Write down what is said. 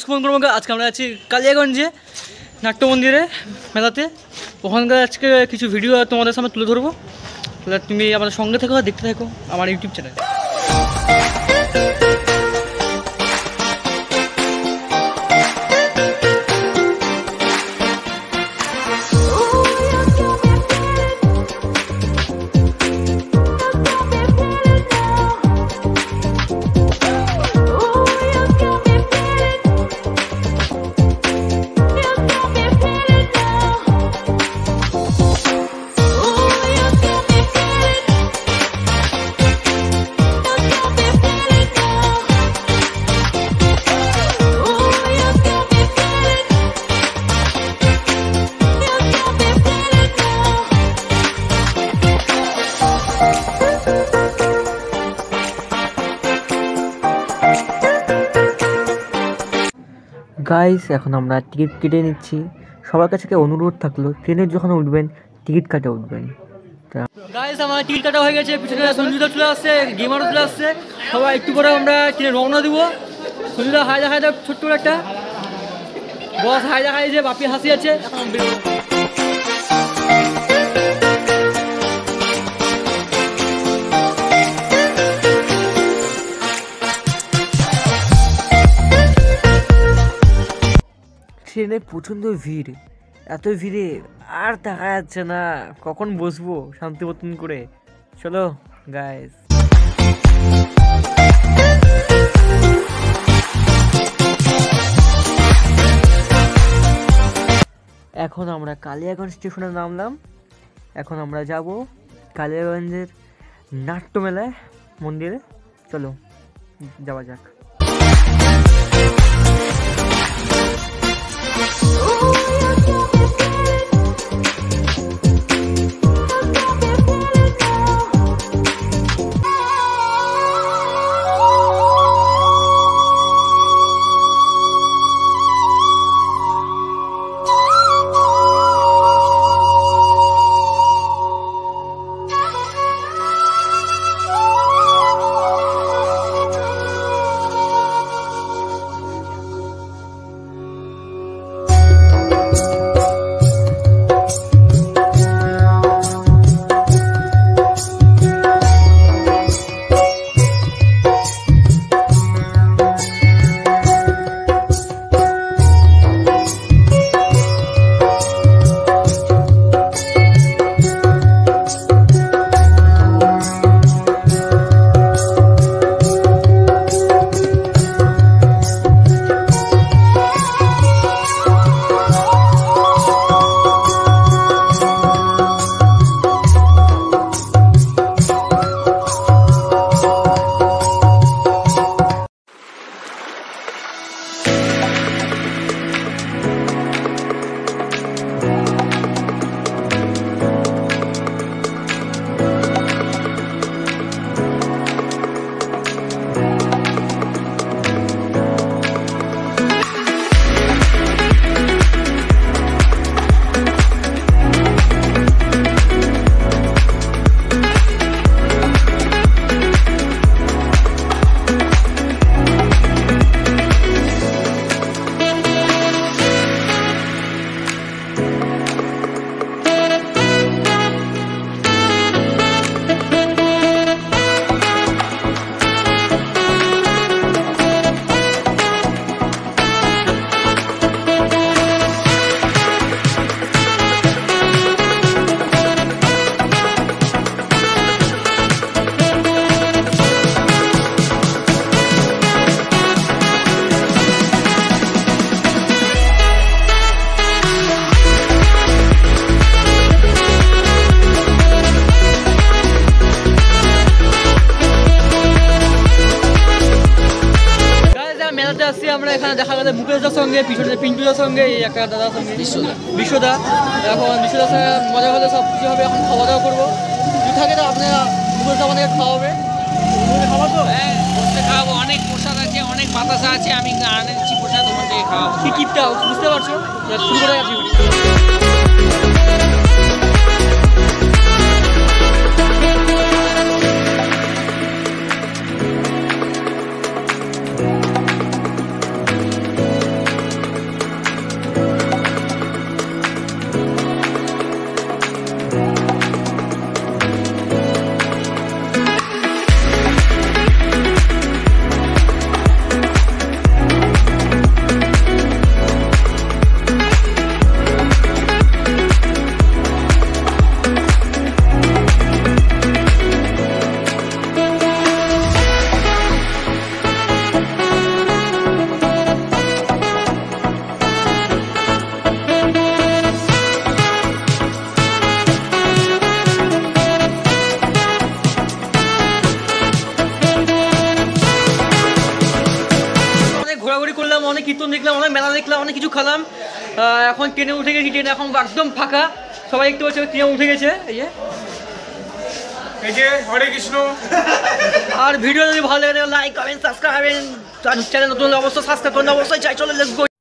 সুমন কর্মকার। আজকে আমরা আছি কালিয়াগঞ্জে নাট্য মন্দিরে মেলাতে। ওখানকার আজকে কিছু ভিডিও তোমাদের সামনে তুলে ধরবো। তাহলে তুমি আমাদের সঙ্গে থেকো আর দেখতে থাকো আমার ইউটিউব চ্যানেল। গাইস, এখন আমরা টিকিট কেটে নিচ্ছি। সবার কাছে অনুরোধ থাকলো, ট্রেনের যখন উঠবেন টিকিট কাটে উঠবেন। গাইস, আমার টিকিট কাটা হয়ে গেছে। পিছনে সঞ্জুদা চলে আসছে, গেমারও চলে আসছে। সবাই একটু করে আমরা ট্রেনে রওনা দিব। সঞ্জুদা হাই দেখাই দেয় ছোট্ট করে একটা, বস হাই দেখাই যে, বাপি হাসি আছে। এখন ট্রেনে প্রচণ্ড ভিড়, এত ভিড়ে আর দেখা যাচ্ছে না কখন বসবো শান্তি মতন করে। চলো গাইস, এখন আমরা কালিয়াগঞ্জ স্টেশনে নামলাম। এখন আমরা যাব কালিয়াগঞ্জের নাট্য মেলায় মন্দিরে। চলো যাওয়া যাক। আমরা এখানে দেখা গেছে মুকেশদার সঙ্গে, পিছনে পিন্টুদার সঙ্গে, এই একটা দাদার সঙ্গে বিশ্বদা। এখন বিশ্বদার সঙ্গে মজা হলে সব কিছু হবে। এখন খাওয়া দাওয়া করবো। যদি থাকে তো আপনারা মুকেশদা আমাদেরকে খাওয়াবে। খাবার তো হ্যাঁ, বসে খাওয়াবো। অনেক প্রসাদ আছে, অনেক বাতাসা আছে। আমি আনে দিচ্ছি প্রসাদ, ওখান থেকে খাওয়াবো। কি টিপটা বুঝতে পারছো? শুরু করে যাচ্ছি। কীর্তন দেখলাম, অনেক মেলা দেখলাম, অনেক কিছু খেলাম। এখন ট্রেনে উঠে গেছি, ট্রেনে এখন একদম ফাঁকা, সবাই দেখতে পাচ্ছে ট্রেনে উঠে গেছে। এই যে হরে কৃষ্ণ। আর ভিডিও যদি ভালো লাগে লাইক কমেন্ট সাবস্ক্রাইব, চ্যানেল নতুন অবশ্যই সাবস্ক্রাইব করুন, অবশ্যই চাই। চলো লেটস গো।